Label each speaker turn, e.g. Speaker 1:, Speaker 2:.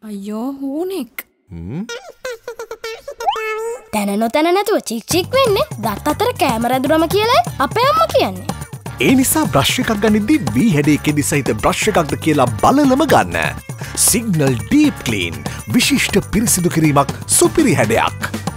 Speaker 1: අයියෝ හූනෙක්.
Speaker 2: තැන නොතැන නැතුව චික් චික් වෙන්නේ දත් අතර කැමර ඇදුරම කියලයි අපේ අම්මා කියන්නේ.
Speaker 3: ඒ නිසා බ්‍රෂ් එකක් ගනිද්දී වී හැඩේ කෙඩි සහිත බ්‍රෂ් එකක්ද කියලා බලලම ගන්න. සිග්නල් ඩීප් ක්ලීන් විශිෂ්ට පිරිසිදු කිරීමක් සුපිරි හැඩයක්.